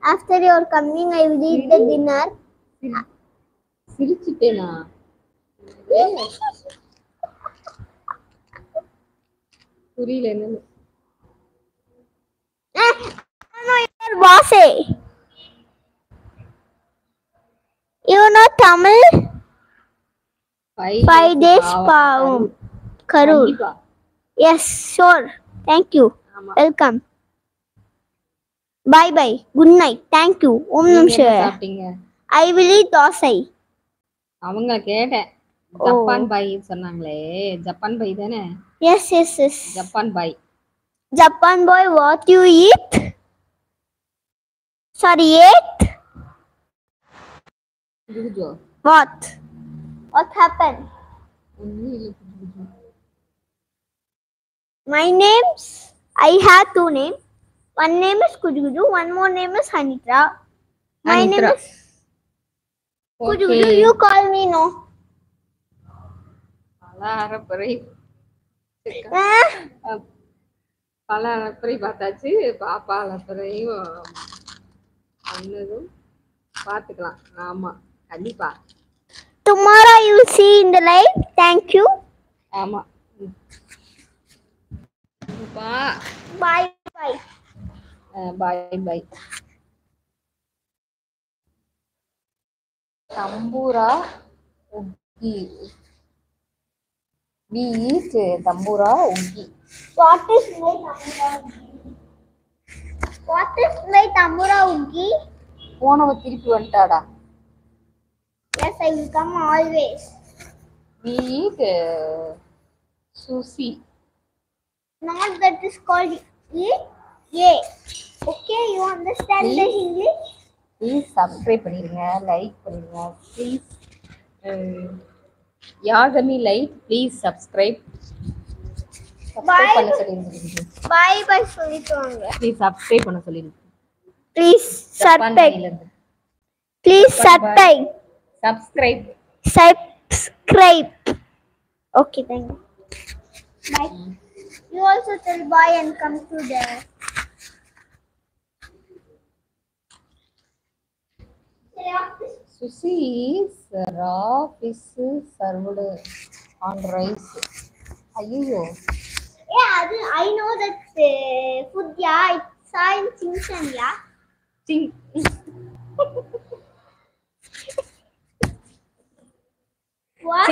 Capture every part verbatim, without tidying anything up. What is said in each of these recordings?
After your coming, I will eat the dinner. சிரிச்சிட்டேனா? புரியல என்னன்னு. No, your boss. You know Tamil? Five, Five days பாவம். பாவம். Karur. கண்டிப்பா. Yes, sure. Thank you. ஆமா. Welcome. Bye bye. Good night. Thank you. Om Nam நீங்க என்ன Shivaya. சாப்பிட்டீங்க? I will eat dosai. அவங்க கேட்டேன். ஜப்பான் பாய் சொன்னாங்களே, ஜப்பான் பாய் தானே? Yes, yes, yes. Japan boy. Japan boy, what you eat? Sorry, ate? குஜோ. What? What happened? My names, I have two names. One name is Kujuguju, one more name is Hanitra. My Hanitra. name is Kujuguju. Okay. You call me no. பல அறப்பறை Ah, பல அறப்பறை பார்த்தாச்சு. பாப்பா அறப்பறையும் பண்ணதும் பார்த்துக்கலாம். ஆமா கண்டிப்பா. tomorrow you will see in the live. Thank you. ஆமா. பா Bye bye. Bye bye. Tambura உக்கி. We eat tambura உக்கி. What is my Tambura Uggi? What is my Tambura Uggi? போனவ திருப்பி வந்துட்டாடா. Yes, I will come always. We eat sushi. Not that is called eat. Yeah. Okay, you understand the Please. English? Please subscribe பண்ணிடுங்க, like பண்ணிடுங்க please. Yagami like please subscribe subscribe பண்ண சொல்லிருங்க. Bye bye சொல்லிட்டோங்க. Please subscribe பண்ண சொல்லிருங்க. Please Japan subscribe. பாயில இருந்து Please subscribe. Subscribe. Subscribe. Okay, thank you. Bye. You also tell bye and come to the. Sushi is raw fish served on rice. ஐயோ. Yeah, I know that uh, food. Yeah, I saw in Chinchan. Yeah. சிங் What?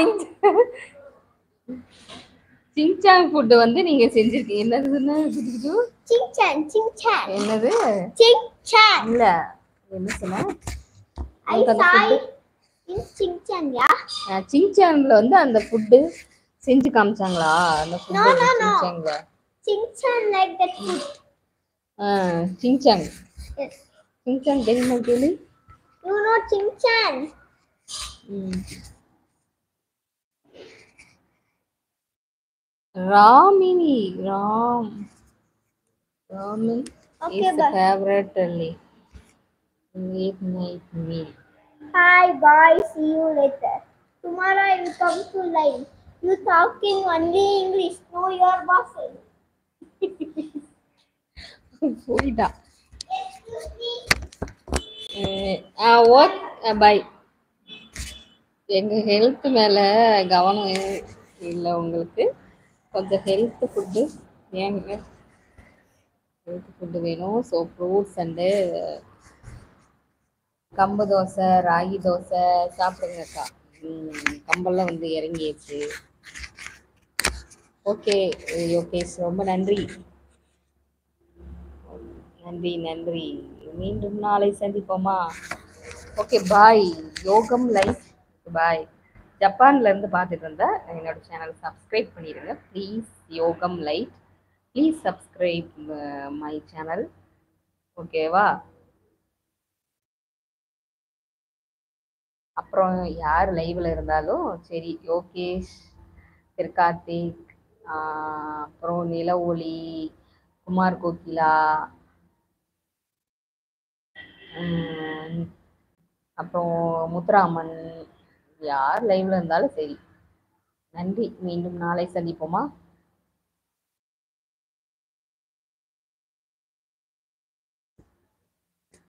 Shinchan food வந்து நீங்க செஞ்சிருக்கீங்க. என்னதுன்னு புரியுது? Chinchan, Chinchan. என்னது? Chinchan. இல்ல என்ன சொன்ன? I saw it in Chinchan. Yeah. சிங்சாங்ல வந்து அந்த ஃபுட் செஞ்சு காமிச்சாங்களா? அந்த ஃபுட் No, no, no. சிங்சாங்ல. Chinchan like that food. ஆ சிங்சாங். Yes. சிங்சாங் தெரியுமா கேளு? You know Chinchan. ம். ராமினி Ram Raman Okay, is bye. favorite late night meal. Hi, bye. See you later. Tomorrow I will come to live. You talking only English. No, your boss. போயிட்டா. Excuse me. ஆ okay bye. எங்க health மேல கவனம் இல்லை உங்களுக்கு. கொஞ்சம் ஹெல்த் ஃபுட்டு ஏங்க health food வேணும். ஸோ ஃப்ரூட்ஸ் அண்டு கம்பு தோசை ராகி தோசை சாப்பிடுங்கக்கா. கம்பெல்லாம் வந்து இறங்கிடுச்சு. ஓகே யோகேஷ் ரொம்ப நன்றி நன்றி நன்றி. மீண்டும் நாளை சந்திப்போமா? Okay bye. Yogam life bye. ஜப்பான்ல இருந்து பார்த்துட்டு இருந்தா என்னோட சேனல் சப்ஸ்கிரைப் பண்ணிடுங்க please. Yogam life please subscribe my channel. ஓகேவா? அப்புறம் யார் லைவ்ல இருந்தாலும் சரி. யோகேஷ், திரு கார்த்திக், அப்புறம் நில ஒளி, குமார் கோகிலா, அப்புறம் முத்துராமன், யார் லைவ்ல இருந்தாலும் சரி. நன்றி. மீண்டும் நாளை சந்திப்போமா?